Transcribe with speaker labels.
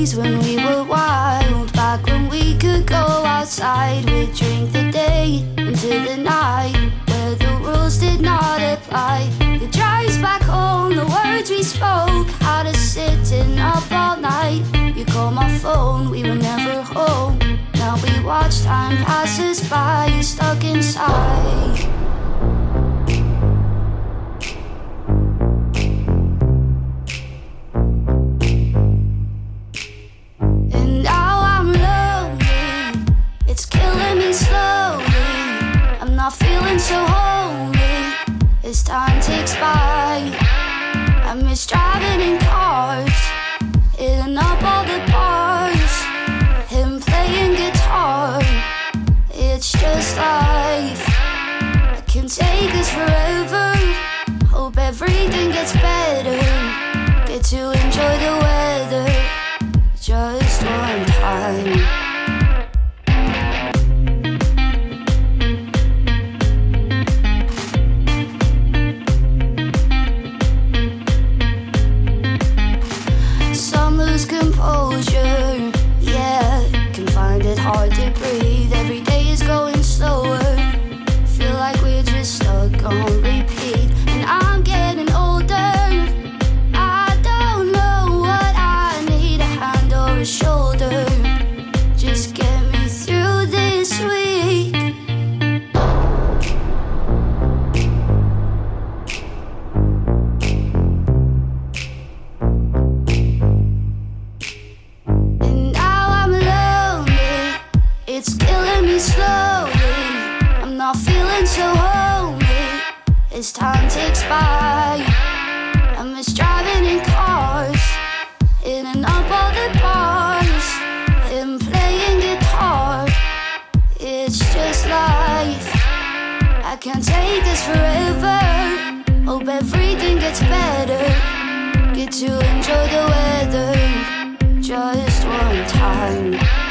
Speaker 1: days when we were wild, back when we could go outside. We'd drink the day into the night, where the rules did not apply. The drives back home, the words we spoke, had us sitting up all night. You called my phone, we were never home. Now we watch time pass us by, you're stuck inside. And now I'm lonely, it's killing me slowly. I'm not feeling so holy as time ticks by. I miss driving in cars, hitting up all the bars, him playing guitar. It's just life, I can't take this forever. Hope everything gets better, get to enjoy the weather just one time. Composure, yeah, can find it hard to breathe. Every day is going slower, feel like we're just stuck on repeat. And I'm getting older, I don't know what I need, a hand or a shoulder, just get me through this week. It's killing me slowly, I'm not feeling so homely as time ticks by. I miss driving in cars, hitting up all the bars, him playing guitar. It's just life, I can't take this forever. Hope everything gets better, get to enjoy the weather just one time.